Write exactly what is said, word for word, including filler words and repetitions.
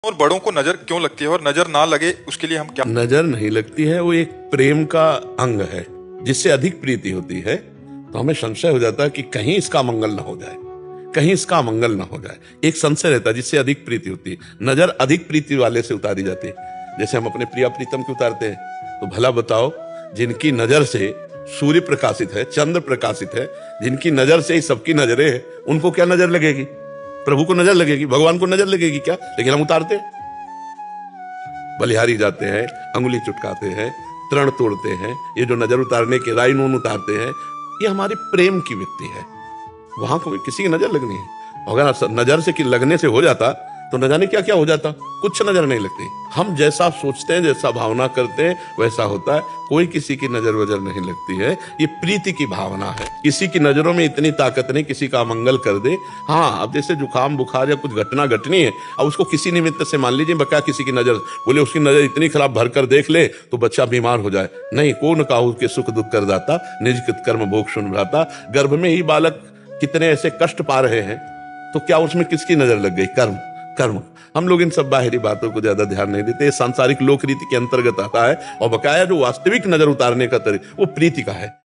और बड़ों को नजर क्यों लगती है और नजर ना लगे उसके लिए हम क्या? नजर नहीं लगती है, वो एक प्रेम का अंग है जिससे अधिक प्रीति होती है। तो हमें संशय हो जाता है कि कहीं इसका मंगल ना हो जाए, कहीं इसका मंगल ना हो जाए। एक संशय रहता है जिससे अधिक प्रीति होती है। नजर अधिक प्रीति वाले से उतारी जाती है। जैसे हम अपने प्रिया प्रीतम की उतारते हैं, तो भला बताओ, जिनकी नजर से सूर्य प्रकाशित है, चंद्र प्रकाशित है, जिनकी नजर से ही सबकी नजरें है, उनको क्या नजर लगेगी? प्रभु को नजर लगेगी, भगवान को नजर लगेगी क्या? लेकिन हम उतारते हैं, बलिहारी जाते हैं, अंगुली चुटकाते हैं, तृण तोड़ते हैं। ये जो नजर उतारने के राई नून उतारते हैं, ये हमारे प्रेम की व्यक्ति है। वहां को किसी की नजर लगनी है। अगर नजर से कि लगने से हो जाता तो न जाने क्या क्या हो जाता। कुछ नजर नहीं लगती। हम जैसा सोचते हैं, जैसा भावना करते हैं, वैसा होता है। कोई किसी की नजर वजर नहीं लगती है। ये प्रीति की भावना है। किसी की नजरों में इतनी ताकत नहीं किसी का मंगल कर दे। हाँ, अब जैसे जुकाम बुखार या कुछ घटना घटनी है, अब उसको किसी निमित्त से मान लीजिए बका किसी की नजर, बोले उसकी नजर इतनी खराब भर कर देख ले तो बच्चा बीमार हो जाए। नहीं, कौन काहू के सुख दुख कर दाता, निज कृत कर्म भोग सुन भ्राता। गर्भ में ही बालक कितने ऐसे कष्ट पा रहे हैं, तो क्या उसमें किसकी नजर लग गई? कर्म कर्म। हम लोग इन सब बाहरी बातों को ज्यादा ध्यान नहीं देते। सांसारिक लोक रीति के अंतर्गत आता है। और बकाया जो वास्तविक नजर उतारने का तरीका वो प्रीति का है।